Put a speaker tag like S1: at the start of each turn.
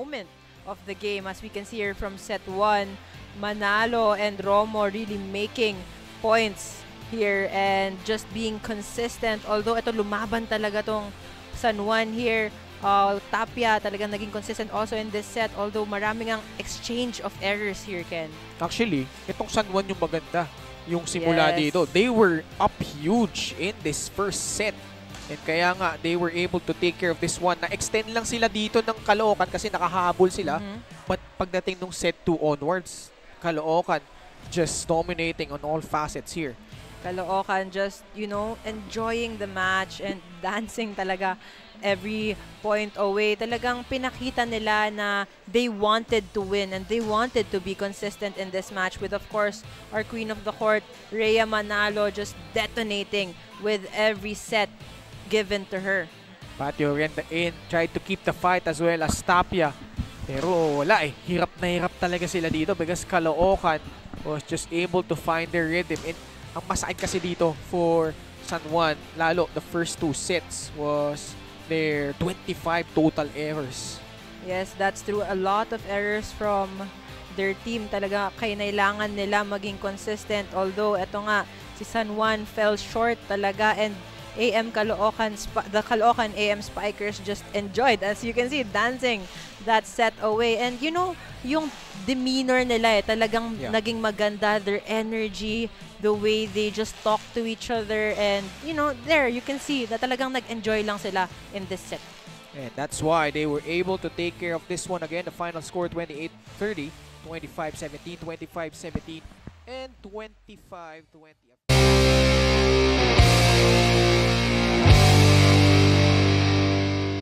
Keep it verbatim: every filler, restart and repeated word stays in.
S1: moment of the game. As we can see here from set one, Manalo and Romo really making points here and just being consistent. Although ito lumaban talaga tong San Juan here. Uh, Tapia talagang naging consistent also in this set. Although maraming ang exchange of errors here, Ken.
S2: Actually, itong San Juan yung maganda. Yung simula
S1: Yes.
S2: dito. They were up huge in this first set. And kaya nga, they were able to take care of this one. Na-extend lang sila dito ng Caloocan kasi nakahabol sila.
S1: Mhm.
S2: But pagdating nung set two onwards, Caloocan just dominating on all facets here.
S1: Caloocan just, you know, enjoying the match and dancing talaga every point away. Talagang pinakita nila na they wanted to win and they wanted to be consistent in this match with, of course, our queen of the court, Rhea Manalo, just detonating with every set given to her.
S2: Patio Renda in, tried to keep the fight as well as Tapia. Pero wala eh, hirap na hirap talaga sila dito because Caloocan was just able to find their rhythm. And ang masakit kasi dito for San Juan, lalo the first two sets was their twenty-five total errors.
S1: Yes, that's true. A lot of errors from their team. Talaga kailangan nila maging consistent. Although, eto nga, si San Juan fell short talaga and A M Caloocan, the Caloocan A M Spikers just enjoyed, as you can see, dancing that set away. And you know, yung demeanor nila eh, talagang
S2: Yeah.
S1: naging maganda. Their energy, the way they just talk to each other. And you know, there, you can see na talagang nag-enjoy lang sila in this set.
S2: And that's why they were able to take care of this one again. The final score twenty-eight thirty, twenty-five seventeen, twenty-five seventeen, and twenty-five twenty.